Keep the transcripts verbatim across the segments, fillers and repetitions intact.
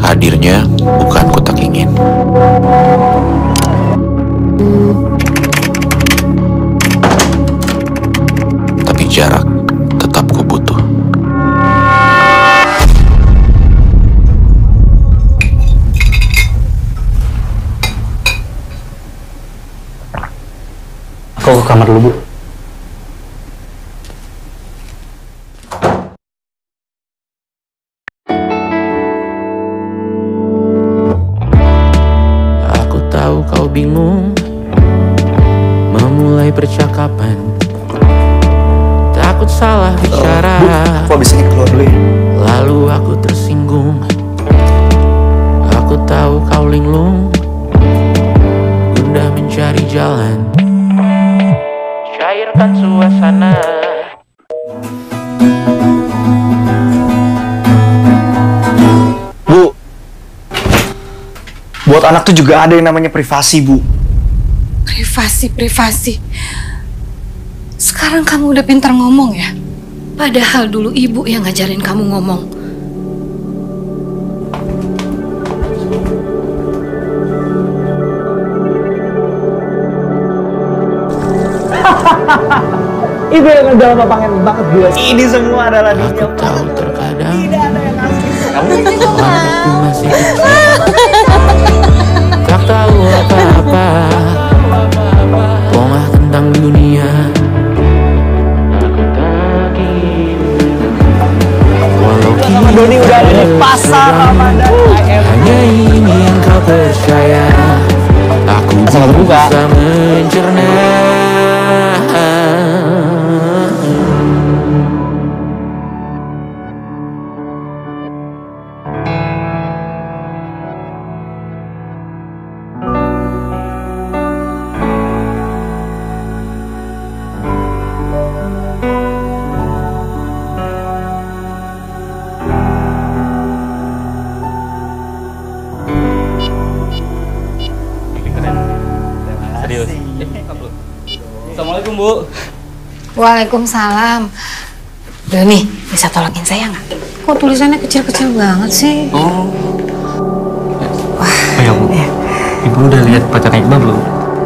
Hadirnya bukan ku tak ingin, tapi jarak tetap ku butuh. Aku ke kamar dulu, Bu. Aku tahu kau bingung memulai percakapan, takut salah bicara. Bu, kok bisa keluar dulu ya? Lalu aku tersinggung. Aku tahu kau linglung, gundah mencari jalan. Cairkan suasana. Bu, buat anak tuh juga ada yang namanya privasi, Bu. Privasi, privasi. Sekarang kamu udah pintar ngomong ya? Padahal dulu ibu yang ngajarin kamu ngomong. Ibu yang udah lama pengen banget bilang ini semua adalah Aku dia. tahu terkadang Tidak ada yang asli. Kamu aku masih kecil, tak tahu apa-apa, pongah tentang dunia. Aku tak ingin, walau sama Doni udah ada di pasar Ramadan. hanya ingin kau percaya, aku Selamat berbuka. bisa mencerna. Serius. Assalamualaikum, Bu. Waalaikumsalam. Doni, bisa tolongin saya nggak? Kok tulisannya kecil-kecil banget sih? Oh. Wah, Ayo, Bu. ya. Ibu udah lihat pacarnya Iqbal belum?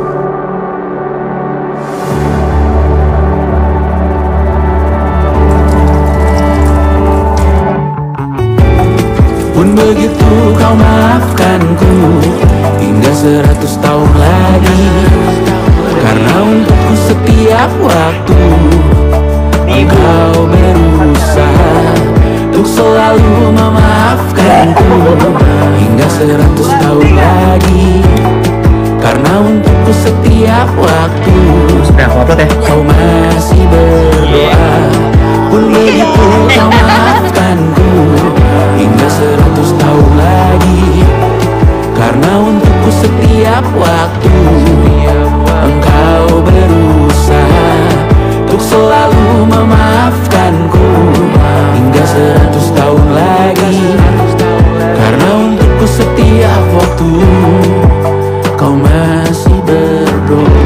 Pun begitu kau maafkanku hingga seratus tahun lagi, karena untukku setiap waktu engkau berusaha untuk selalu memaafkanku hingga seratus tahun lagi, karena untukku setiap waktu Sudah aku upload ya. kau masih berdoa. Pun begitu kau maafkanku hingga seratus tahun lagi, karena untukku setiap waktu engkau berusaha untuk selalu memaafkanku hingga seratus tahun lagi, karena untukku setiap waktu kau masih berdoa.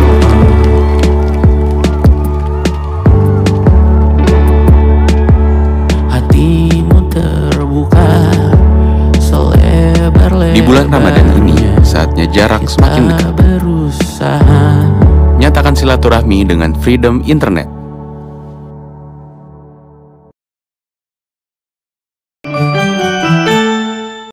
Hatimu terbuka selebar-lebarnya. Di bulan Ramadan ini, saatnya jarak semakin dekat. Berusaha. Nyatakan silaturahmi dengan Freedom Internet.